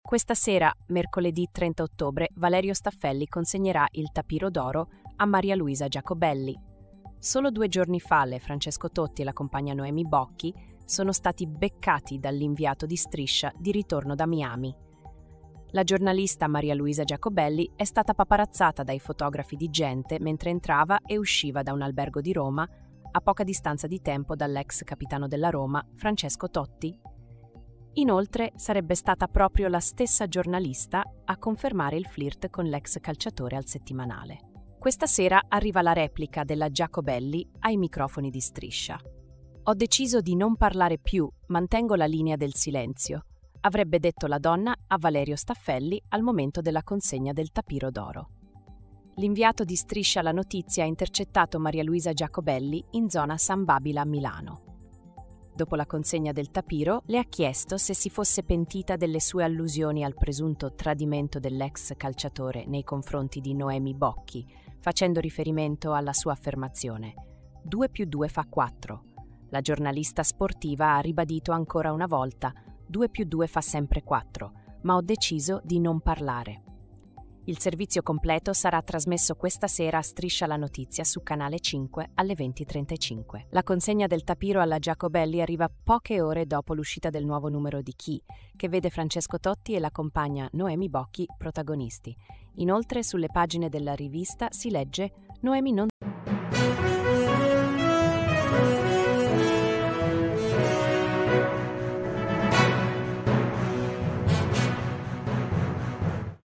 Questa sera, mercoledì 30 ottobre, Valerio Staffelli consegnerà il Tapiro d'Oro a Maria Luisa Giacobelli. Solo 2 giorni fa Francesco Totti e la compagna Noemi Bocchi sono stati beccati dall'inviato di Striscia di ritorno da Miami. La giornalista Maria Luisa Giacobelli è stata paparazzata dai fotografi di gente mentre entrava e usciva da un albergo di Roma a poca distanza di tempo dall'ex capitano della Roma, Francesco Totti. Inoltre sarebbe stata proprio la stessa giornalista a confermare il flirt con l'ex calciatore al Settimanale. Questa sera arriva la replica della Giacobelli ai microfoni di Striscia. Ho deciso di non parlare più, mantengo la linea del silenzio, avrebbe detto la donna a Valerio Staffelli al momento della consegna del Tapiro d'Oro. L'inviato di Striscia la Notizia ha intercettato Maria Luisa Giacobelli in zona San Babila a Milano. Dopo la consegna del tapiro, le ha chiesto se si fosse pentita delle sue allusioni al presunto tradimento dell'ex calciatore nei confronti di Noemi Bocchi, facendo riferimento alla sua affermazione: 2 più 2 fa 4. La giornalista sportiva ha ribadito ancora una volta: 2 più 2 fa sempre 4, ma ho deciso di non parlare. Il servizio completo sarà trasmesso questa sera a Striscia la Notizia su Canale 5 alle 20:35. La consegna del tapiro alla Giacobelli arriva poche ore dopo l'uscita del nuovo numero di Chi, che vede Francesco Totti e la compagna Noemi Bocchi protagonisti. Inoltre, sulle pagine della rivista si legge: Noemi non